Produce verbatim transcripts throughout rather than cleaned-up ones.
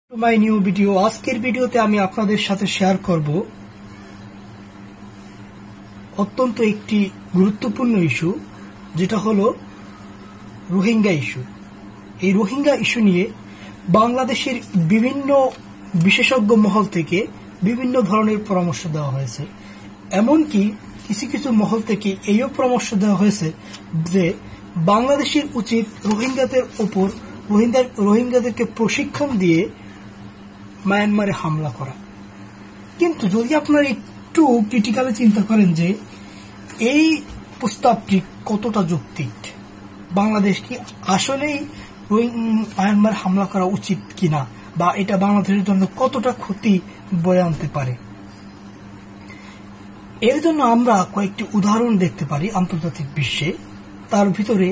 My new video. আজকের ভিডিওতে আমি আপনাদের সাথে শেয়ার করব অত্যন্ত একটি গুরুত্বপূর্ণ ইস্যু, যেটা হলো রোহিঙ্গা ইস্যু। এই রোহিঙ্গা ইস্যু নিয়ে বাংলাদেশের বিভিন্ন বিশেষজ্ঞ মহল থেকে বিভিন্ন ধরনের পরামর্শ দেওয়া হয়েছে। এমনকি কিছু কিছু মহল থেকে এইও পরামর্শ দেওয়া হয়েছে যে বাংলাদেশের উচিত রোহিঙ্গাদের উপর রোহিঙ্গা রোহিঙ্গাদেরকে প্রশিক্ষণ দিয়ে মায়ানমারে হামলা করা। কিন্তু যদি আপনারা একটু ক্রিটিক্যালি চিন্তা করেন যে এই প্রস্তাবটি কতটা যৌক্তিক, বাংলাদেশ কি আসলেই মায়ানমার হামলা করা উচিত কিনা, বা এটা বাংলাদেশের জন্য কতটা ক্ষতি বয়ে আনতে পারে, এর জন্য আমরা কয়েকটি উদাহরণ দেখতে পারি আন্তর্জাতিক বিশ্বে। তার ভিতরে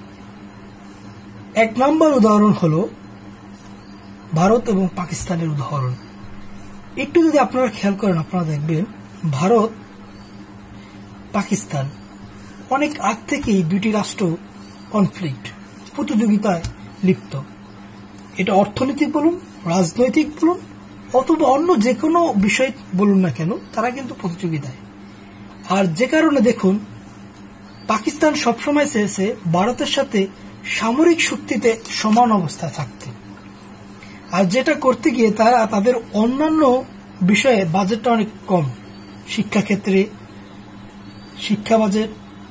এক নম্বর উদাহরণ হল ভারত এবং পাকিস্তানের উদাহরণ। একটু যদি আপনারা খেয়াল করেন, আপনারা দেখবেন ভারত পাকিস্তান অনেক আগ থেকেই দুটি রাষ্ট্র কনফ্লিক্ট, প্রতিযোগিতায় লিপ্ত। এটা অর্থনৈতিক বলুন, রাজনৈতিক বলুন, অথবা অন্য যে কোনো বিষয় বলুন না কেন, তারা কিন্তু প্রতিযোগিতায়। আর যে কারণে দেখুন, পাকিস্তান সবসময় চেয়েছে ভারতের সাথে সামরিক শক্তিতে সমান অবস্থায় থাকতে। আর যেটা করতে গিয়ে তারা তাদের অন্যান্য বিষয়ে বাজেটটা অনেক কম, শিক্ষাক্ষেত্রে শিক্ষা বাজেট,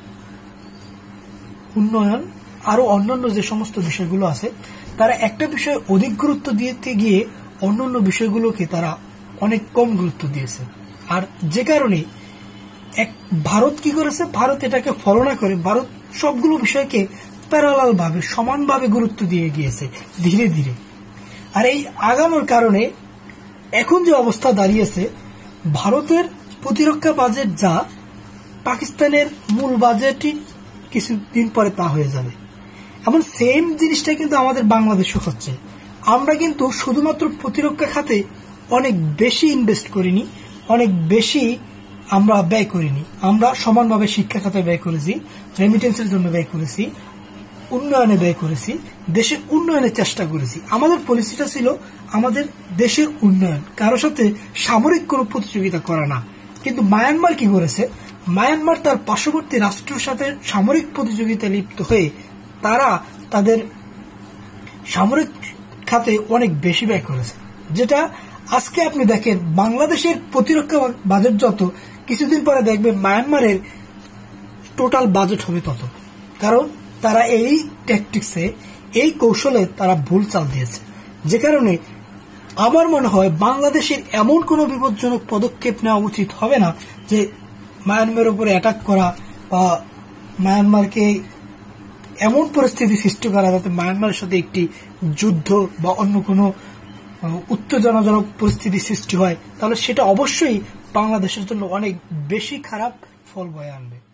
উন্নয়ন, আরো অন্যান্য যে সমস্ত বিষয়গুলো আছে, তারা একটা বিষয়ে অধিক গুরুত্ব দিতে গিয়ে অন্যান্য বিষয়গুলোকে তারা অনেক কম গুরুত্ব দিয়েছে। আর যে কারণে এক ভারত কি করেছে, ভারত এটাকে ফলো না করে ভারত সবগুলো বিষয়কে প্যারালাল ভাবে সমানভাবে গুরুত্ব দিয়ে গিয়েছে ধীরে ধীরে। আর এই আগানোর কারণে এখন যে অবস্থা দাঁড়িয়েছে, ভারতের প্রতিরক্ষা বাজেট যা, পাকিস্তানের মূল বাজেটই কিছুদিন পরে তা হয়ে যাবে। এমন সেম জিনিসটা কিন্তু আমাদের বাংলাদেশে হচ্ছে। আমরা কিন্তু শুধুমাত্র প্রতিরক্ষা খাতে অনেক বেশি ইনভেস্ট করিনি, অনেক বেশি আমরা ব্যয় করিনি। আমরা সমানভাবে শিক্ষা খাতে ব্যয় করেছি, রেমিটেন্সের জন্য ব্যয় করেছি, উন্নয়নে ব্যয় করেছি, দেশের উন্নয়নের চেষ্টা করেছি। আমাদের পলিসিটা ছিল আমাদের দেশের উন্নয়ন, কারো সাথে সামরিক কোনো প্রতিযোগিতা করা না। কিন্তু মায়ানমার কি করেছে, মায়ানমার তার পার্শ্ববর্তী রাষ্ট্রের সাথে সামরিক প্রতিযোগিতায় লিপ্ত হয়ে তারা তাদের সামরিক খাতে অনেক বেশি ব্যয় করেছে। যেটা আজকে আপনি দেখেন বাংলাদেশের প্রতিরক্ষা বাজেট যত, কিছুদিন পরে দেখবেন মায়ানমারের টোটাল বাজেট হবে তত। কারণ তারা এই ট্যাকটিক্সে, এই কৌশলে তারা ভুল চাল দিয়েছে। যে কারণে আমার মনে হয় বাংলাদেশের এমন কোনো বিপজ্জনক পদক্ষেপ নেওয়া উচিত হবে না যে মায়ানমারের উপরে অ্যাটাক করা বা মায়ানমারকে এমন পরিস্থিতি সৃষ্টি করা যাতে মায়ানমারের সাথে একটি যুদ্ধ বা অন্য কোনো উত্তেজনাজনক পরিস্থিতি সৃষ্টি হয়। তাহলে সেটা অবশ্যই বাংলাদেশের জন্য অনেক বেশি খারাপ ফল বয়ে আনবে।